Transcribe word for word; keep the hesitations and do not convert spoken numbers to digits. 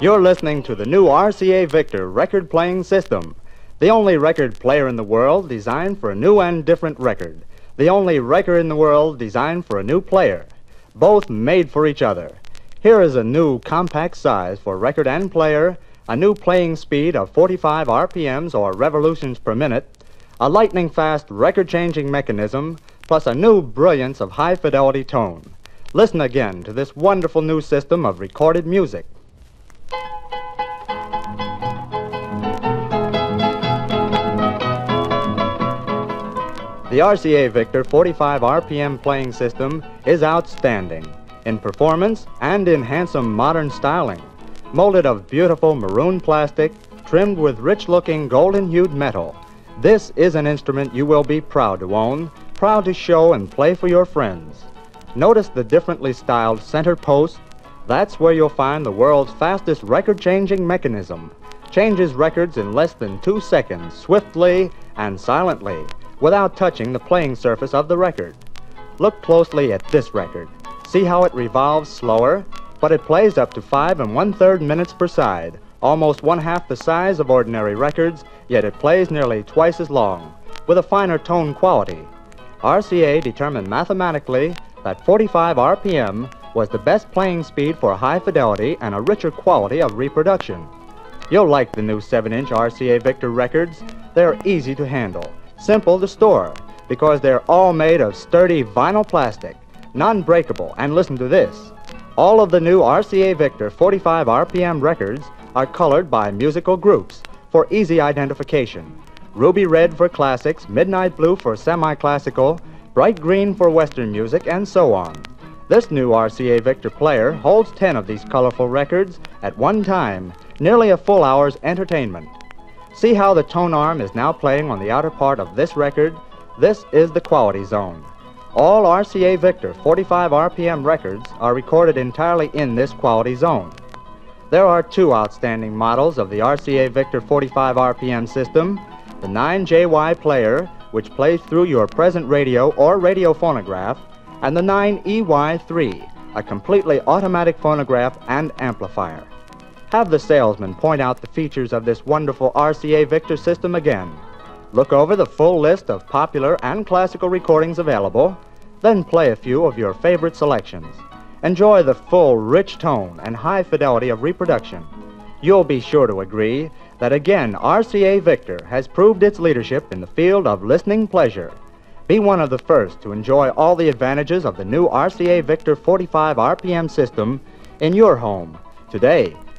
You're listening to the new R C A Victor record playing system, the only record player in the world designed for a new and different record, the only record in the world designed for a new player, both made for each other. Here is a new compact size for record and player, a new playing speed of forty-five R P Ms or revolutions per minute, a lightning-fast record-changing mechanism, plus a new brilliance of high-fidelity tone. Listen again to this wonderful new system of recorded music. The R C A Victor forty-five R P M playing system is outstanding in performance and in handsome modern styling. Molded of beautiful maroon plastic, trimmed with rich-looking golden-hued metal, this is an instrument you will be proud to own, proud to show and play for your friends. Notice the differently styled center post. That's where you'll find the world's fastest record-changing mechanism. Changes records in less than two seconds, swiftly and silently, without touching the playing surface of the record. Look closely at this record. See how it revolves slower, but it plays up to five and one-third minutes per side, almost one-half the size of ordinary records, yet it plays nearly twice as long, with a finer tone quality. R C A determined mathematically that forty-five R P M was the best playing speed for high fidelity and a richer quality of reproduction. You'll like the new seven inch R C A Victor records. They're easy to handle, simple to store, because they're all made of sturdy vinyl plastic, non-breakable. And listen to this. All of the new R C A Victor forty-five R P M records are colored by musical groups for easy identification. Ruby red for classics, midnight blue for semi-classical, bright green for Western music, and so on. This new R C A Victor player holds ten of these colorful records at one time, nearly a full hour's entertainment. See how the tone arm is now playing on the outer part of this record? This is the quality zone. All R C A Victor forty-five R P M records are recorded entirely in this quality zone. There are two outstanding models of the R C A Victor forty-five R P M system: the nine J Y player, which plays through your present radio or radio phonograph, and the nine E Y three, a completely automatic phonograph and amplifier. Have the salesman point out the features of this wonderful R C A Victor system again. Look over the full list of popular and classical recordings available, then play a few of your favorite selections. Enjoy the full, rich tone and high fidelity of reproduction. You'll be sure to agree that again R C A Victor has proved its leadership in the field of listening pleasure. Be one of the first to enjoy all the advantages of the new R C A Victor forty-five R P M system in your home today.